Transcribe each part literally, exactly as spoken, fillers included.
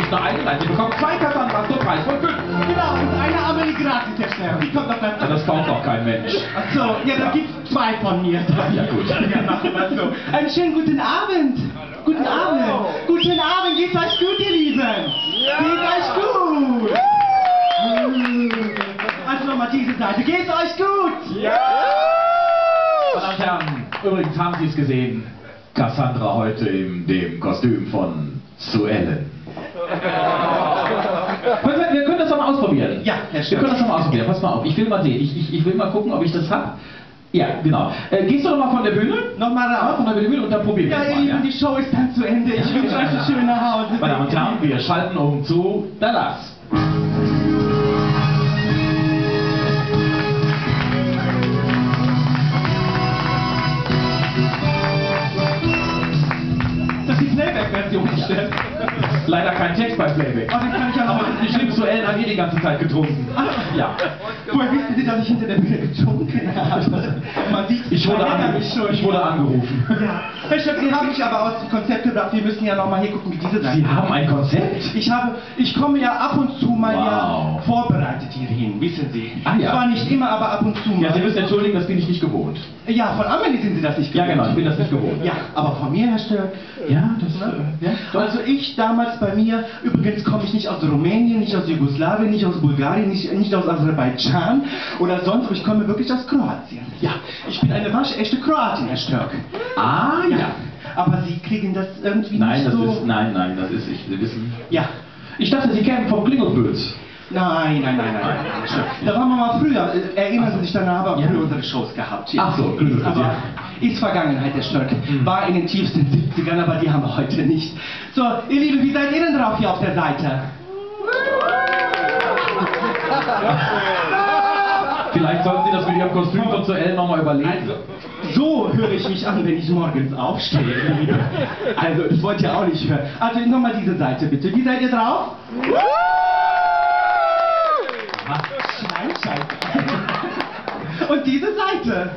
ist nur eine Seite. Sie bekommt zwei Cassandras zum Preis von fünf. Genau, und eine Amelie gratis, Herr Stern. Die kommt auf das. Ja, das kauft doch kein Mensch. Ach so, ja, dann gibt's zwei von mir. Ja, gut. Ja, machen wir so. Einen schönen guten Abend. Guten Abend. Guten Abend, geht's euch gut, ihr Lieben? Ja. Geht's euch gut? Also nochmal diese Seite. Geht's euch gut? Ja! Meine Damen und Herren, übrigens haben Sie es gesehen. Cassandra heute in dem Kostüm von Suellen. Wir können das doch mal ausprobieren. Ja, Herr Wir Stern. können das doch mal ausprobieren. Pass mal auf, ich will mal sehen. Ich, ich, ich will mal gucken, ob ich das hab. Ja, genau. Äh, gehst du noch mal von der Bühne? Nochmal Ja, raus. von der Bühne und dann probieren wir Ja, es ihr mal. Lieben, Ja? die Show ist dann zu Ende. Ich wünsche euch ein schönes nach Hause. Meine Damen und Herren, wir schalten um zu Dallas. Das ist die Playback-Version, Herr Stern. Leider kein Text bei Playback. Oh, dann kann ich ja noch Aber mal. die schlimm zu Ellen hat eh die ganze Zeit getrunken. Ja. Woher wissen Sie, dass ich hinter der Bühne getrunken habe? Man sieht, Ich wurde, man erinnert ange mich schon. ich wurde angerufen. Ja. Herr Stern, Sie haben mich aber aus dem Konzept gebracht. Wir müssen ja noch mal hier gucken, wie diese Seite. Sie haben ein Konzept? Ich habe, ich komme ja ab und zu mal Wow. ja vorbereitet hierhin, wissen Sie. Ah, ja. Zwar nicht immer, aber ab und zu mal. Ja, Sie müssen entschuldigen, das bin ich nicht gewohnt. Ja, von Amelie sind Sie das nicht Ja, gewohnt. genau, ich bin das nicht gewohnt. Ja, aber von mir, Herr Stern. Ja, das äh, ja, doch. Also ich damals bei mir, übrigens komme ich nicht aus Rumänien, nicht aus Jugoslawien, nicht aus Bulgarien, nicht, nicht aus Aserbaidschan oder sonst, aber ich komme wirklich aus Kroatien. Ja, ich bin eine waschechte Kroatin, Herr Störk. Ah, ja. Aber Sie kriegen das irgendwie Nein, nicht das so... ist, nein, nein, das ist, ich, Sie wissen. Ja. Ich dachte, Sie kämen vom Klingelpülz. Nein, nein, nein, nein, nein, Herr Störk. Da waren wir mal früher, äh, erinnern Sie sich, dann haben wir Ja. früher unsere Shows gehabt. Ach so, Klingelpülz, aber ja. ist Vergangenheit, Herr Störk. War in den tiefsten siebzigern, aber die haben wir heute nicht. So, ihr Lieben, wie seid ihr denn drauf hier auf der Seite? Vielleicht sollten Sie das mit Ihrem Kostüm von zu Ellen nochmal überlegen. So höre ich mich an, wenn ich morgens aufstehe. Also, das wollt ihr auch nicht hören. Also, nochmal diese Seite bitte. Wie seid ihr drauf? Schein, schein. Und diese Seite.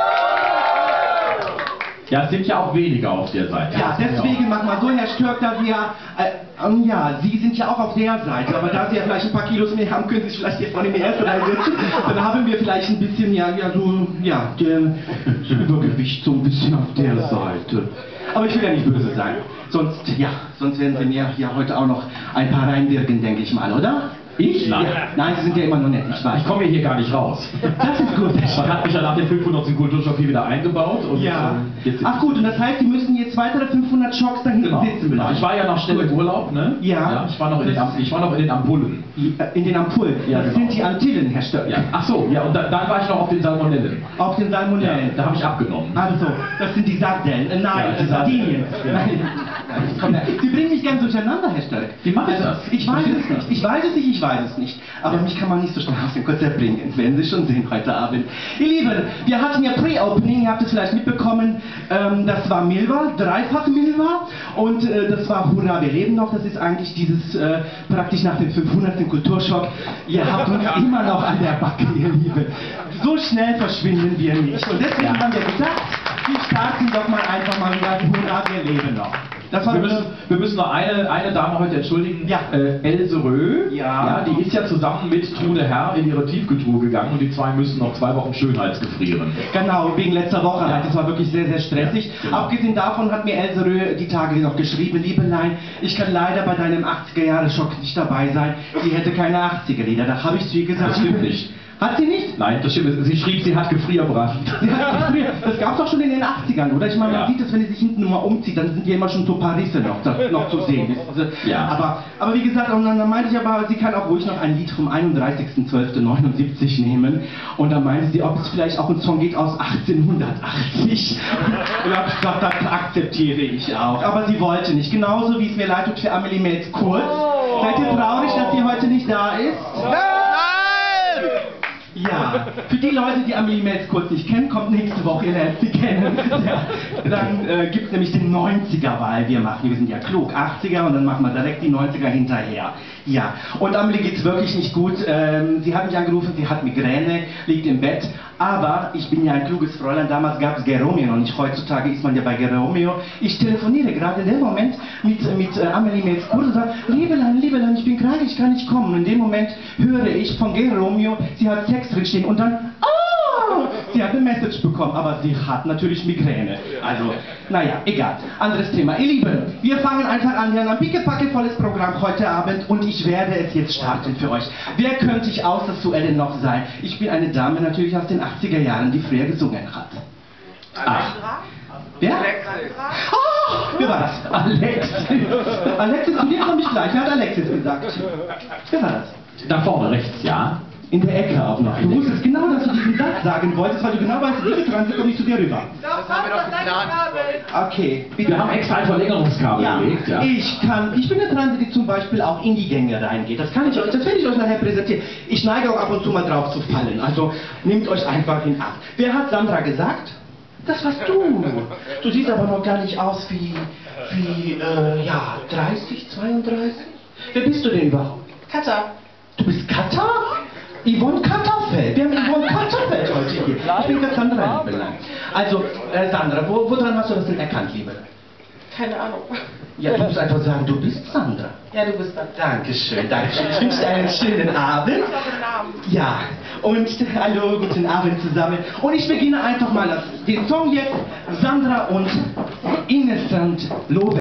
Ja, es sind ja auch weniger auf der Seite. Ja, deswegen mach mal so, Herr Störk, da Sie ja, äh, ähm, ja, Sie sind ja auch auf der Seite, aber da Sie ja vielleicht ein paar Kilos mehr haben, können Sie sich vielleicht jetzt mal in die erste Reihe setzen. Dann haben wir vielleicht ein bisschen, ja, ja, so, ja, der Übergewicht so ein bisschen auf der Seite. Aber ich will ja nicht böse sein. Sonst, ja, sonst werden Sie mir ja heute auch noch ein paar reinwirken, denke ich mal, oder? Ich? Nein. Ja. Nein, Sie sind ja immer noch nett, ich weiß. Ich komme hier gar nicht raus. Das ist gut. Man hat mich ja nach dem fünfhundertsten Kulturschock hier wieder eingebaut. Und, Ja. ähm, jetzt Ach gut, und das heißt, Sie müssen jetzt weitere fünfhundert Schocks da hinten Genau. sitzen Genau. bleiben. Ich war ja noch schnell im Urlaub, ne? Ja. Ich war noch in den, Am- ich war noch in den Ampullen. In den Ampullen. Ja, Das genau. sind die Antillen, Herr Störk. Ja. Ach so, ja, und dann, dann war ich noch auf den Salmonellen. Auf den Ja, Salmonellen. da habe ich abgenommen. Also, das sind die Sardellen. Äh, nein, Ja, die äh, Sardinien. Sardellen. Nein. Ich komm da- Sie bringen mich ganz durcheinander, Herr Störk. Wie macht also, das? Ich weiß Verstehe es das nicht. Ich weiß es nicht, ich weiß es nicht. Aber mich kann man nicht so schnell aus dem Konzept bringen. Das werden Sie schon sehen heute Abend. Ihr Lieben, wir hatten ja Pre-Opening, ihr habt es vielleicht mitbekommen. Ähm, das war Milva, dreifach Milva. Und äh, das war Hurra, wir leben noch. Das ist eigentlich dieses, äh, praktisch nach dem fünfhundertsten Kulturschock. Ihr habt uns immer noch an der Backe, ihr Lieben. So schnell verschwinden wir nicht. Und deswegen Ja. haben wir gedacht, wir starten doch mal einfach mal wieder Hurra, wir leben noch. Das war Wir müssen, wir müssen noch eine, eine Dame heute entschuldigen. Ja. Äh, Else Rö. Ja. Ja, die ist ja zusammen mit Trude Herr in ihre Tiefkühltruhe gegangen und die zwei müssen noch zwei Wochen Schönheitsgefrieren. Genau, wegen letzter Woche Ja. halt. Das war wirklich sehr, sehr stressig. Genau. Abgesehen davon hat mir Else Rö die Tage noch geschrieben, Liebelein, ich kann leider bei deinem achtziger-Jahre-Schock nicht dabei sein. Sie hätte keine achtziger-Lieder. Da habe ich zu ihr gesagt... Das stimmt nicht. Hat sie nicht? Nein, das stimmt. Sie schrieb, sie hat Gefrierbrachen. Sie hat gefriert. Das gab es doch schon in den achtzigern, oder? Ich meine, man Ja. sieht das, wenn sie sich hinten nur mal umzieht, dann sind ja immer schon so ein paar Risse noch, da, noch zu sehen. Das, äh, Ja. aber, aber wie gesagt, und dann, dann meinte ich aber, sie kann auch ruhig noch ein Lied vom einunddreißigsten zwölften neunundsiebzig nehmen. Und dann meinte sie, ob es vielleicht auch ein Song geht aus achtzehnhundertachtzig. Und da habe ich gesagt, das akzeptiere ich auch. Aber sie wollte nicht. Genauso wie es mir leid tut für Amelie Melz Kurz. Seid ihr traurig, dass sie heute nicht da ist? Ja, für die Leute, die Amelie Melz Kurz nicht kennen, kommt nächste Woche, ihr lernt sie kennen. Ja, dann äh, gibt es nämlich den neunziger, weil wir machen, wir sind ja klug, achtziger und dann machen wir direkt die neunziger hinterher. Ja, und Amelie geht's wirklich nicht gut. Ähm, sie hat mich angerufen, sie hat Migräne, liegt im Bett, Aber ich bin ja ein kluges Fräulein, damals gab es Geromeo noch nicht, heutzutage ist man ja bei Geromeo. Ich telefoniere gerade in dem Moment mit, mit äh, Amelie Melzkur und sage, Liebelein, Liebelein, ich bin krank, ich kann nicht kommen. Und in dem Moment höre ich von Geromeo, sie hat Sex drin stehen und dann, ah, sie hat eine Message bekommen, aber sie hat natürlich Migräne. Also, naja, egal, anderes Thema. Ihr Lieben, wir fangen einfach an, wir haben ein pickepackevolles Programm heute Abend und ich werde es jetzt starten für euch. Wer könnte ich außer Suellen noch sein? Ich bin eine Dame natürlich aus den achtziger Jahren, die früher gesungen hat. Alexandra? Wer? Alexandra? Ah, wer war das? Alexis. Alexis, und jetzt komme ich gleich. Wer hat Alexis gesagt? Wer war das? Da vorne rechts, ja. In der Ecke auch noch. Du wusstest genau, dass du diesen Satz sagen wolltest, weil du genau weißt, die dran sind und nicht zu dir rüber. Das haben wir doch geplant. Okay, bitte. Wir haben extra ein Verlängerungskabel Ja, gelegt, ja. ich kann, ich bin eine Transe, die zum Beispiel auch in die Gänge reingeht. Das kann ich euch, das werde ich euch nachher präsentieren. Ich neige auch ab und zu mal drauf zu fallen, also nehmt euch einfach in Acht. Wer hat Sandra gesagt? Das warst du. Du siehst aber noch gar nicht aus wie, wie, äh, ja, dreißig, zweiunddreißig. Wer bist du denn überhaupt? Katha. Du bist Katha? Yvonne Katterfeld. Wir haben Yvonne Katterfeld heute hier. Ich bin Cassandra, liebe Leute. Also, äh, Sandra, wo, woran hast du das denn erkannt, Liebe? Keine Ahnung. Ja, du musst einfach sagen, du bist Sandra. Ja, du bist dann. Dankeschön, Dankeschön. Ich wünsche dir einen schönen Abend. Ich habe einen Namen. Ja, und hallo, guten Abend zusammen. Und ich beginne einfach mal das, den Song jetzt, Sandra und Innocent Love.